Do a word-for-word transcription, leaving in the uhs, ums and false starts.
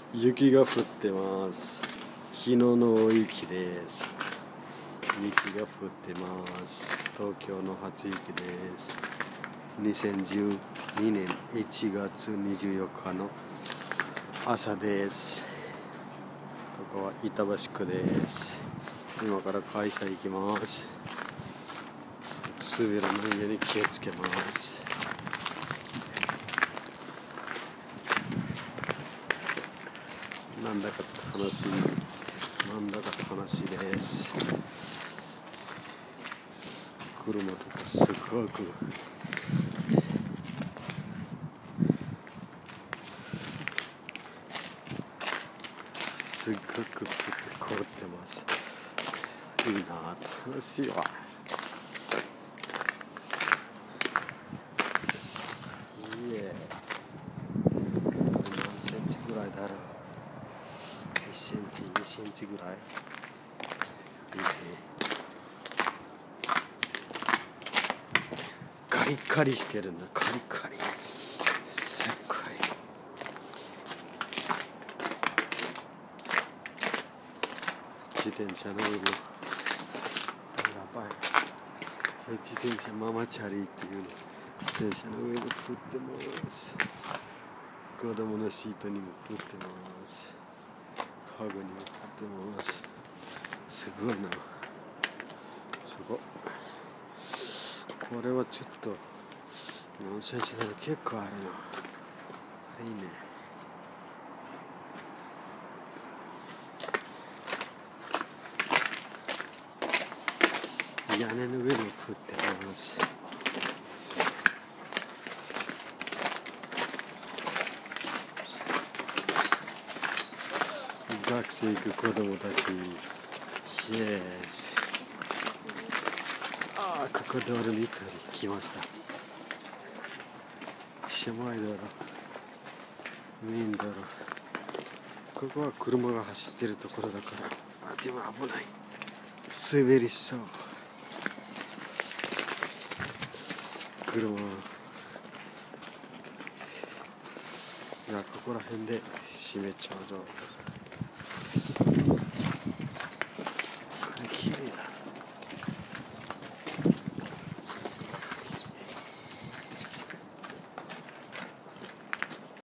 雪が降ってます。昨日の大雪です。雪が降ってます。東京の初雪です。にせんじゅうにねんいちがつにじゅうよっかの朝です。ここは板橋区です。今から会社行きます。滑らないように気をつけます。なんだか楽しい、なんだか楽しいです。車とかすごくすごく凍ってます。いいな、楽しいわ。いえ、何センチぐらいだろう。いちセンチ、にセンチぐらい。いいね。カリカリしてるんだ、カリカリ。すっごい。自転車の上もやばい。自転車ママチャリっていうの。自転車の上に降ってます。子供のシートにも降ってます。カゴにも降ってます。すごいな。すごい。これはちょっと何センチだろう。結構あるな。あれいいね。屋根の上に降ってます。学生行く子供たち、イエス。ああ、ここ道路に一人来ました。狭い道路、メイン道路。ここは車が走ってるところだから、あ、でも危ない。滑りそう。車。いや、ここら辺で閉めちゃうぞ。